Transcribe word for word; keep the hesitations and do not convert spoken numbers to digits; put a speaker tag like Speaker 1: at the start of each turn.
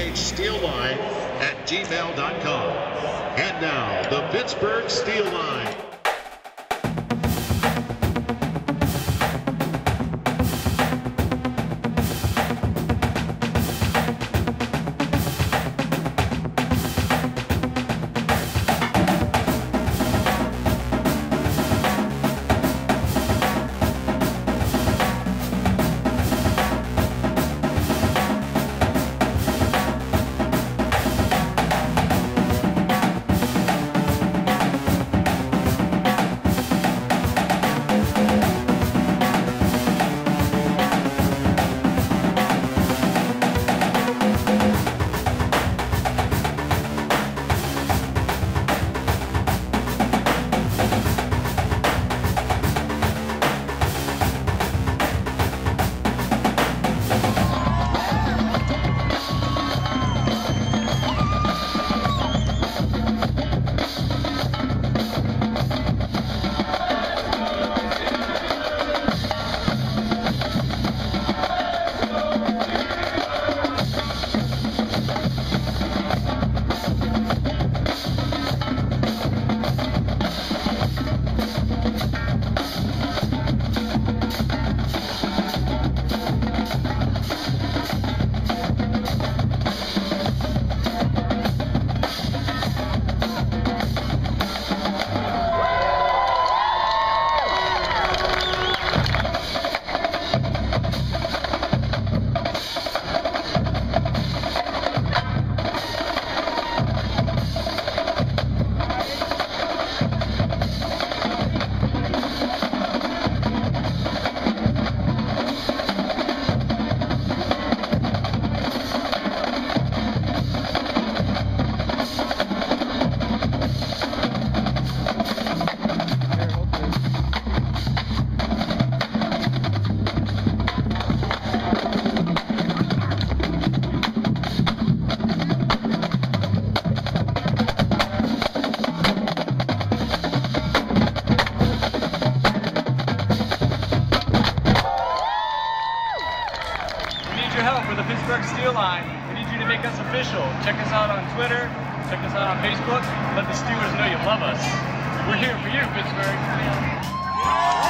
Speaker 1: H Steel Line at gmail dot com. And now, the Pittsburgh Steel Line.
Speaker 2: For the Pittsburgh Steel Line, we need you to make us official. Check us out on Twitter, check us out on Facebook, let the Steelers know you love us. We're here for you, Pittsburgh.